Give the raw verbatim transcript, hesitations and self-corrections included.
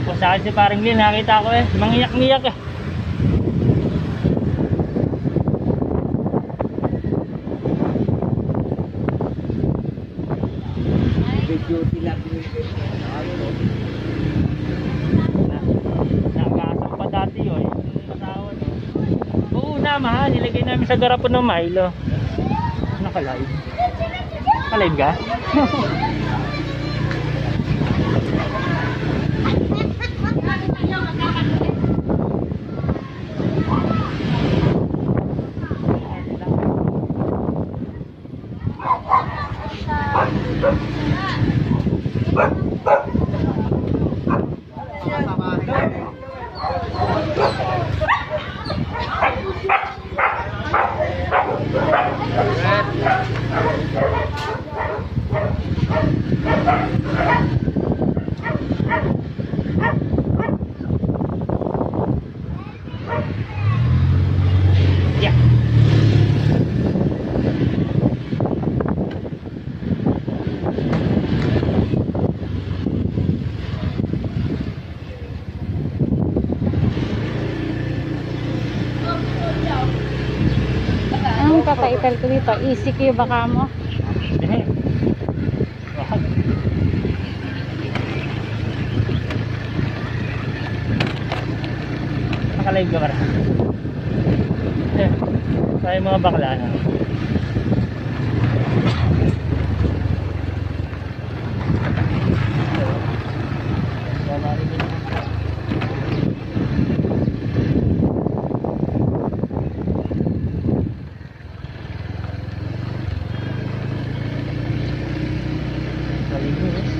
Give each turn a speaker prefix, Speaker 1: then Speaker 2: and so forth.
Speaker 1: Tapos sa akin si paring Lin, nakita ko eh, mangiyak-ngiyak eh.
Speaker 2: Duty lang binigay ko.
Speaker 1: Nakakasang pa dati yun, yung asawa no. Oo na mahal, nilagay namin sa garapon ng Milo. Naka-live. Naka-live ka?
Speaker 3: Ang papaital ko dito, E C Q baka mo.
Speaker 1: Naka-live ka ba rin? Eh, tayo mga bakla na. Malinis.